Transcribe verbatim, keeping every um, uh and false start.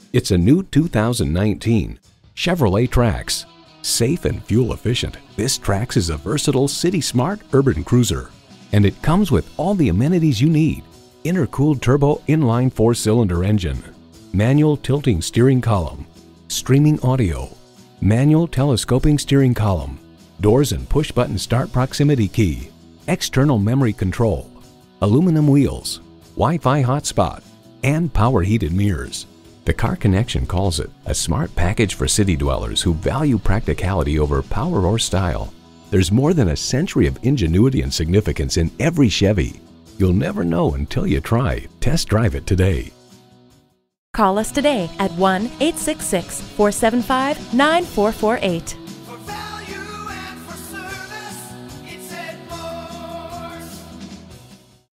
It's a new two thousand nineteen Chevrolet Trax. Safe and fuel efficient, this Trax is a versatile city-smart urban cruiser. And it comes with all the amenities you need. Intercooled turbo inline four-cylinder engine, manual tilting steering column, streaming audio, manual telescoping steering column, doors and push-button start proximity key, external memory control, aluminum wheels, Wi-Fi hotspot, and power heated mirrors. The Car Connection calls it a smart package for city dwellers who value practicality over power or style. There's more than a century of ingenuity and significance in every Chevy. You'll never know until you try. Test drive it today. Call us today at one eight six six, four seven five, nine four four eight.